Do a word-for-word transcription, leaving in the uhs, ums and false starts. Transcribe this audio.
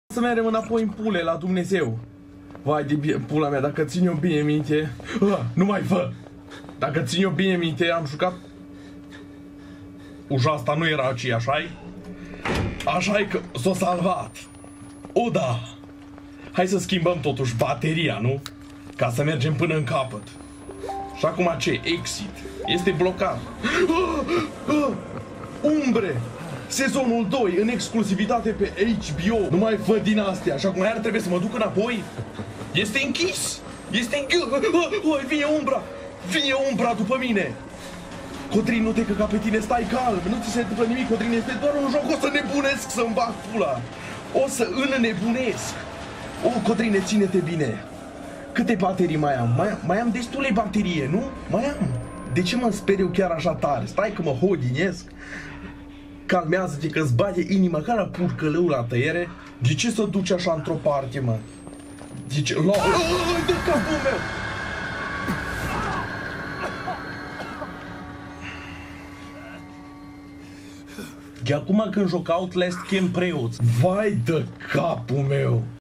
Să mergem înapoi în pule la Dumnezeu. Vai de bine, pula mea, dacă țin eu bine minte, uh, nu mai fă. Dacă țin eu bine minte, am jucat. Ușa asta nu era aceea, așa-i? Așa-i că s-a salvat. O, da. Hai să schimbăm totuși bateria, nu? Ca să mergem până în capăt. Și acum ce? Exit. Este blocat. Uh, uh, umbre. Sezonul doi, în exclusivitate pe H B O. Nu mai văd din astea. Și acum iar trebuie să mă duc înapoi. Este închis. Este închis. Oh, vine umbra. Vine umbra după mine. Cotrin, nu te căca pe tine, stai calm. Nu ți se întâmplă nimic, Cotrin. Este doar un joc. O să nebunesc să-mi bag pula. O să înnebunesc. Oh, Cotrine, ține-te bine. Câte baterii mai am? Mai, mai am destule baterie, nu? Mai am. De ce mă sper eu chiar așa tare? Stai că mă hodinesc. Calmează-te că-ți bate inima ca la purcălău la tăiere. De ce să duci așa într-o parte, mă? De ce? La... de capul meu! De acum când joc Outlast chem preoți. Vai de capul meu!